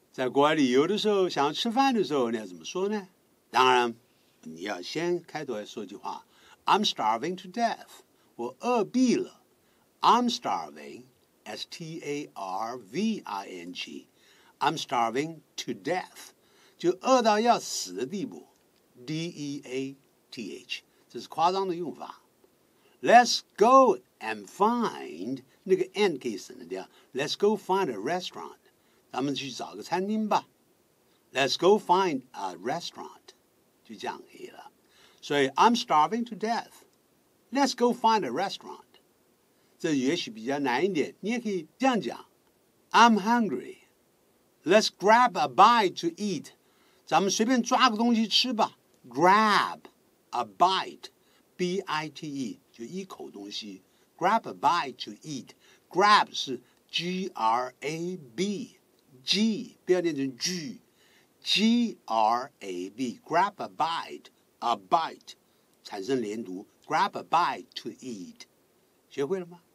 在国外旅游的时候，想要吃饭的时候，你要怎么说呢？当然，你要先开头说句话 ：I'm starving to death， 我饿毙了。I'm starving, S-T-A-R-V-I-N-G, I'm starving to death， 就饿到要死的地步 ，D-E-A-T-H， 这是夸张的用法。Let's go and find 那个 and 可以省掉 ，Let's go find a restaurant。咱们去找个餐厅吧。Let's go find a restaurant， 就这样可以了。所以 I'm starving to death. Let's go find a restaurant。这也许比较难一点，你也可以这样讲 I'm hungry. Let's grab a bite to eat。咱们随便抓个东西吃吧。Grab a bite, B-I-T-E， 就一口东西。Grab a bite to eat。Grab 是 G-R-A-B。G 不要念成 G，G-R-A-B grab a bite， a bite 产生连读 ，grab a bite to eat， 学会了吗？